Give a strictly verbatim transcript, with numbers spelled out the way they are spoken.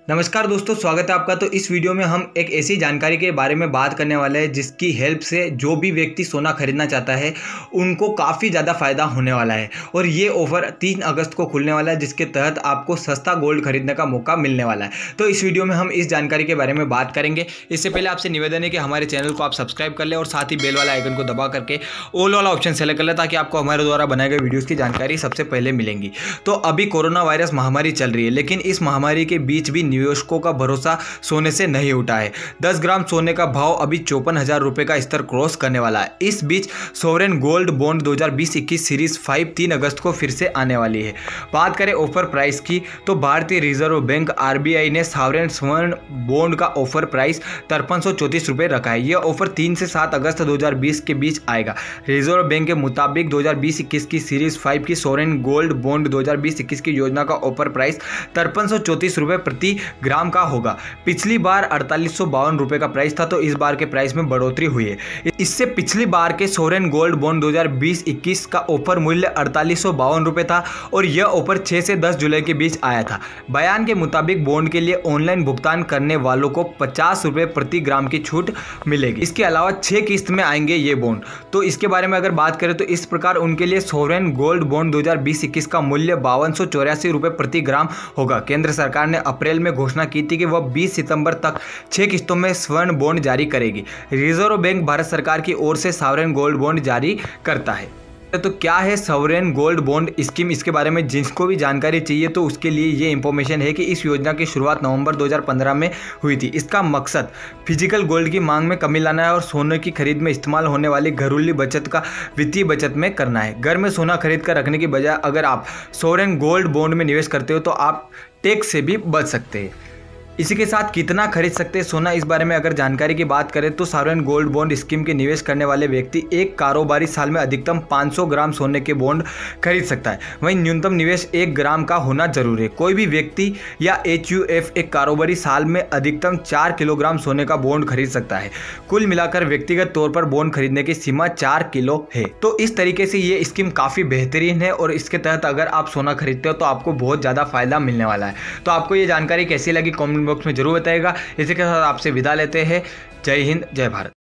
नमस्कार दोस्तों, स्वागत है आपका। तो इस वीडियो में हम एक ऐसी जानकारी के बारे में बात करने वाले हैं जिसकी हेल्प से जो भी व्यक्ति सोना खरीदना चाहता है उनको काफ़ी ज़्यादा फायदा होने वाला है। और ये ऑफर तीन अगस्त को खुलने वाला है, जिसके तहत आपको सस्ता गोल्ड खरीदने का मौका मिलने वाला है। तो इस वीडियो में हम इस जानकारी के बारे में बात करेंगे। इससे पहले आपसे निवेदन है कि हमारे चैनल को आप सब्सक्राइब कर लें और साथ ही बेल वाला आइकन को दबा करके ऑल वाला ऑप्शन सेलेक्ट कर लें, ताकि आपको हमारे द्वारा बनाए गए वीडियोज़ की जानकारी सबसे पहले मिलेंगी। तो अभी कोरोना वायरस महामारी चल रही है, लेकिन इस महामारी के बीच भी निवेशकों का भरोसा सोने से नहीं उठा है। दस ग्राम सोने का भाव अभी चौपन हजार रुपए का स्तर क्रॉस करने वाला है। इस बीच सोवरेन गोल्ड बॉन्ड दो हज़ार बीस इक्कीस सीरीज फाइव तीन अगस्त को फिर से आने वाली है। बात करें ऑफर प्राइस की, तो भारतीय रिजर्व बैंक आरबीआई ने सोवरेन स्वर्ण बॉन्ड का ऑफर प्राइस तिरपन सौ चौंतीस रुपए रखा है। यह ऑफर तीन से सात अगस्त दो हज़ार बीस के बीच आएगा। रिजर्व बैंक के मुताबिक दो हज़ार बीस इक्कीस की सीरीज फाइव की सोवरेन गोल्ड बॉन्ड दो हज़ार बीस इक्कीस की योजना का ऑफर प्राइस तिरपन सौ चौंतीस रुपए प्रति ग्राम का होगा। पिछली बार अड़तालीस सौ बावन रुपए का प्राइस था, तो इस बार के प्राइस में बढ़ोतरी हुई है। इससे पिछली बार के सोवरेन गोल्ड बॉन्ड दो हज़ार बीस इक्कीस का ऑफर मूल्य अड़तालीस सौ बावन रुपए था और यह ऑफर छह से दस जुलाई के बीच आया था। बयान के मुताबिक बॉन्ड के लिए ऑनलाइन भुगतान करने वालों को पचास रुपए प्रति ग्राम की छूट मिलेगी। इसके अलावा छह किस्त में आएंगे ये बॉन्ड। तो इसके बारे में अगर बात करें तो इस प्रकार उनके लिए सोवरेन गोल्ड बॉन्ड दो हज़ार बीस इक्कीस का मूल्य बावन सौ चौरासी रुपए प्रति ग्राम होगा। केंद्र सरकार ने अप्रैल में घोषणा की थी कि वह बीस सितंबर तक छह किस्तों में स्वर्ण बॉन्ड जारी करेगी। रिजर्व बैंक भारत सरकार की ओर से सोवरेन गोल्ड बॉन्ड जारी करता है। तो क्या है सोवरेन गोल्ड बॉन्ड स्कीम, इसके बारे में जिसको भी जानकारी चाहिए तो उसके लिए ये इंफॉर्मेशन है कि इस योजना की शुरुआत नवंबर दो हज़ार पंद्रह में हुई थी। इसका मकसद फिजिकल गोल्ड की मांग में कमी लाना है और सोने की खरीद में इस्तेमाल होने वाली घरेलू बचत का वित्तीय बचत में करना है। घर में सोना खरीद कर रखने की बजाय अगर आप सोवरेन गोल्ड बॉन्ड में निवेश करते हो तो आप टैक्स से भी बच सकते हैं। इसी के साथ कितना खरीद सकते हैं सोना, इस बारे में अगर जानकारी की बात करें तो सोवरेन गोल्ड बॉन्ड स्कीम के निवेश करने वाले व्यक्ति एक कारोबारी साल में अधिकतम पाँच सौ ग्राम सोने के बॉन्ड खरीद सकता है। वहीं न्यूनतम निवेश एक ग्राम का होना जरूरी है। कोई भी व्यक्ति या एच यू एफ एक कारोबारी साल में अधिकतम चार किलोग्राम सोने का बॉन्ड खरीद सकता है। कुल मिलाकर व्यक्तिगत तौर पर बॉन्ड खरीदने की सीमा चार किलो है। तो इस तरीके से ये स्कीम काफ़ी बेहतरीन है और इसके तहत अगर आप सोना खरीदते हो तो आपको बहुत ज़्यादा फायदा मिलने वाला है। तो आपको ये जानकारी कैसी लगी कॉमेंट बॉक्स में जरूर बताइएगा। इसी के साथ आपसे विदा लेते हैं। जय हिंद, जय भारत।